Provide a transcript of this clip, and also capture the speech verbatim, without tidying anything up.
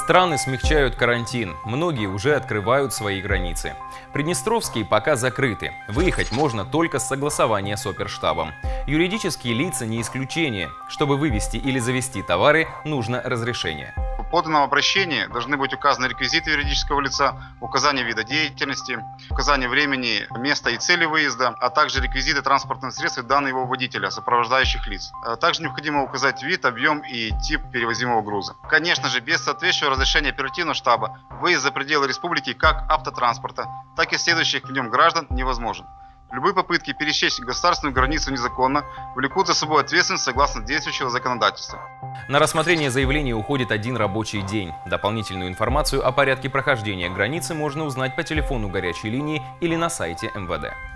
Страны смягчают карантин, многие уже открывают свои границы. Приднестровские пока закрыты, выехать можно только с согласования с оперштабом. Юридические лица не исключение. Чтобы вывести или завести товары, нужно разрешение. В поданном обращении должны быть указаны реквизиты юридического лица, указание вида деятельности, указание времени, места и цели выезда, а также реквизиты транспортных средств и данные его водителя, сопровождающих лиц. Также необходимо указать вид, объем и тип перевозимого груза. Конечно же, без соответствующего разрешения оперативного штаба выезд за пределы республики как автотранспорта, так и следующих в нем граждан невозможен. Любые попытки пересечь государственную границу незаконно влекут за собой ответственность согласно действующего законодательства. На рассмотрение заявления уходит один рабочий день. Дополнительную информацию о порядке прохождения границы можно узнать по телефону горячей линии или на сайте эм вэ дэ.